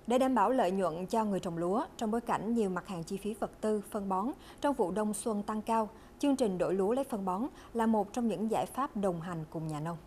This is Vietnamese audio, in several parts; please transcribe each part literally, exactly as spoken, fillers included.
Để đảm bảo lợi nhuận cho người trồng lúa, trong bối cảnh nhiều mặt hàng chi phí vật tư, phân bón trong vụ đông xuân tăng cao, chương trình đổi lúa lấy phân bón là một trong những giải pháp đồng hành cùng nhà nông.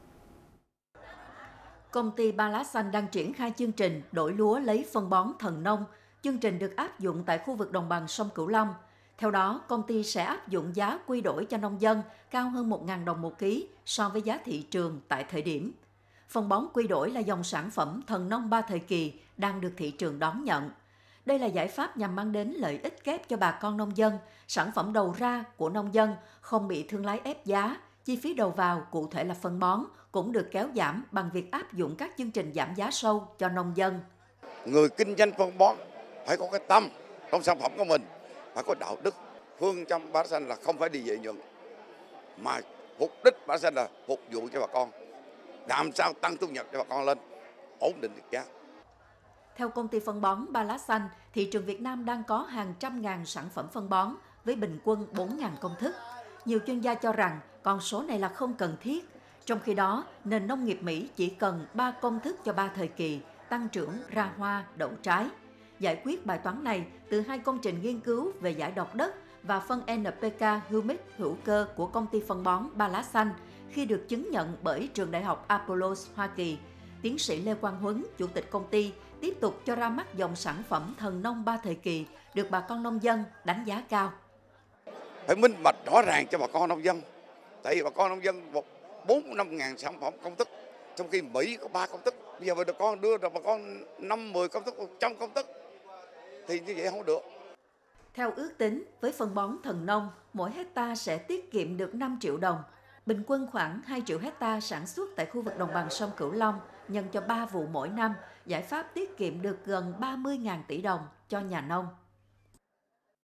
Công ty Ba Lá Xanh đang triển khai chương trình đổi lúa lấy phân bón thần nông. Chương trình được áp dụng tại khu vực đồng bằng sông Cửu Long. Theo đó, công ty sẽ áp dụng giá quy đổi cho nông dân cao hơn một nghìn đồng một ký so với giá thị trường tại thời điểm. Phân bón quy đổi là dòng sản phẩm thần nông ba thời kỳ đang được thị trường đón nhận. Đây là giải pháp nhằm mang đến lợi ích kép cho bà con nông dân, sản phẩm đầu ra của nông dân không bị thương lái ép giá, chi phí đầu vào cụ thể là phân bón cũng được kéo giảm bằng việc áp dụng các chương trình giảm giá sâu cho nông dân. Người kinh doanh phân bón phải có cái tâm trong sản phẩm của mình, phải có đạo đức. Phương châm Ba Lá Xanh là không phải đi lợi nhuận, mà mục đích Ba Lá Xanh là phục vụ cho bà con, làm sao tăng thu nhập cho bà con lên, ổn định được giá. Theo công ty phân bón Ba Lá Xanh, thị trường Việt Nam đang có hàng trăm ngàn sản phẩm phân bón với bình quân bốn nghìn công thức. Nhiều chuyên gia cho rằng con số này là không cần thiết. Trong khi đó, nền nông nghiệp Mỹ chỉ cần ba công thức cho ba thời kỳ, tăng trưởng, ra hoa, đậu trái. Giải quyết bài toán này từ hai công trình nghiên cứu về giải độc đất và phân en pê ca humic hữu cơ của công ty phân bón Ba Lá Xanh khi được chứng nhận bởi trường đại học Apollos Hoa Kỳ. Tiến sĩ Lê Quang Huấn, chủ tịch công ty, tiếp tục cho ra mắt dòng sản phẩm thần nông ba thời kỳ được bà con nông dân đánh giá cao. Phải minh bạch rõ ràng cho bà con nông dân. Tại vì bà con nông dân một bốn năm ngàn sản phẩm công thức, trong khi Mỹ có ba công thức. Bây giờ bà con đưa ra bà con năm mười công thức, một trăm công thức thì như vậy không được. Theo ước tính, với phân bón thần nông, mỗi hecta sẽ tiết kiệm được năm triệu đồng. Bình quân khoảng hai triệu hecta sản xuất tại khu vực đồng bằng sông Cửu Long, nhân cho ba vụ mỗi năm, giải pháp tiết kiệm được gần ba mươi nghìn tỷ đồng cho nhà nông.